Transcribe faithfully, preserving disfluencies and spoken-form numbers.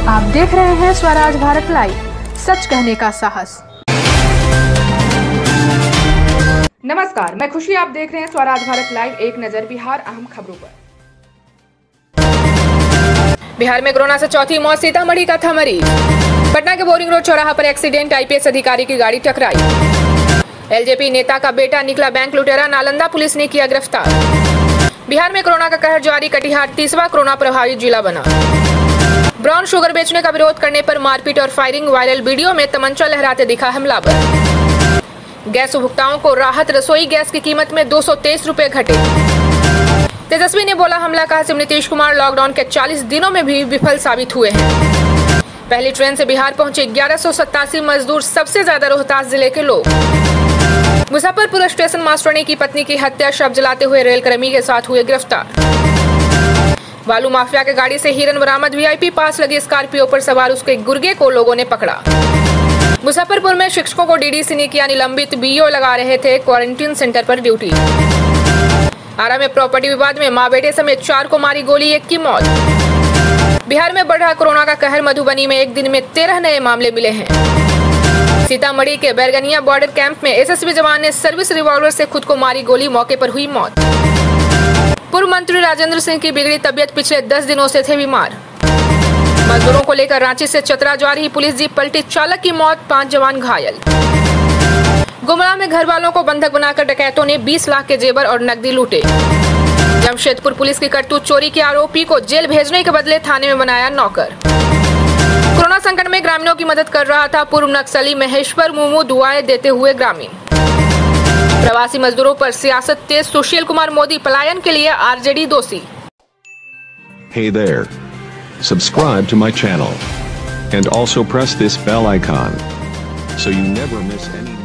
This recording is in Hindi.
आप देख रहे हैं स्वराज भारत लाइव, सच कहने का साहस। नमस्कार, मैं खुशी, आप देख रहे हैं स्वराज भारत लाइव। एक नजर बिहार अहम खबरों पर। बिहार में कोरोना से चौथी मौत, सीतामढ़ी का था मरीज। पटना के बोरिंग रोड चौराहा पर एक्सीडेंट, आईपीएस अधिकारी की गाड़ी टकराई। एलजेपी नेता का बेटा निकला बैंक लुटेरा, नालंदा पुलिस ने किया गिरफ्तार। बिहार में कोरोना का कहर जारी, कटिहार तीसरा कोरोना प्रभावित जिला बना। ब्राउन शुगर बेचने का विरोध करने पर मारपीट और फायरिंग, वायरल वीडियो में तमंचा लहराते दिखा हमलावर। गैस उपभोक्ताओं को राहत, रसोई गैस की कीमत में दो सौ तेईस रुपए घटे। तेजस्वी ने बोला हमला का सीएम नीतीश कुमार लॉकडाउन के चालीस दिनों में भी विफल साबित हुए हैं। पहली ट्रेन से बिहार पहुंचे ग्यारह सौ सत्तासी मजदूर, सबसे ज्यादा रोहतास जिले के लोग। मुजफ्फरपुर स्टेशन मास्टरनी की पत्नी की हत्या, शव जलाते हुए रेलकर्मी के साथ हुए गिरफ्तार। बालू माफिया के गाड़ी से हिरन बरामद, वीआईपी पास लगी स्कॉर्पियो पर सवार उसके गुर्गे को लोगों ने पकड़ा। मुजफ्फरपुर में शिक्षकों को डीडीसी ने किया निलंबित, बीओ लगा रहे थे क्वारंटीन सेंटर पर ड्यूटी। आरा में प्रॉपर्टी विवाद में मां बेटे समेत चार को मारी गोली, एक की मौत। बिहार में बढ़ रहा कोरोना का कहर, मधुबनी में एक दिन में तेरह नए मामले मिले हैं। सीतामढ़ी के बैरगनिया बॉर्डर कैंप में एसएसबी जवान ने सर्विस रिवॉल्वर से खुद को मारी गोली, मौके पर हुई मौत। पूर्व मंत्री राजेंद्र सिंह की बिगड़ी तबियत, पिछले दस दिनों से थे बीमार। मजदूरों को लेकर रांची से चतरा जा रही पुलिस जीप पलटी, चालक की मौत, पांच जवान घायल। गुमला में घर वालों को बंधक बनाकर डकैतों ने बीस लाख के जेवर और नकदी लूटे। जमशेदपुर पुलिस की करतूत, चोरी के आरोपी को जेल भेजने के बदले थाने में बनाया नौकर। कोरोना संकट में ग्रामीणों की मदद कर रहा था पूर्व नक्सली महेश्वर मुर्मू, दुआएं देते हुए ग्रामीण। प्रवासी मजदूरों पर सियासत तेज, सुशील कुमार मोदी पलायन के लिए आरजेडी दोषी। Hey there. Subscribe to my channel and also press this bell icon so you never miss any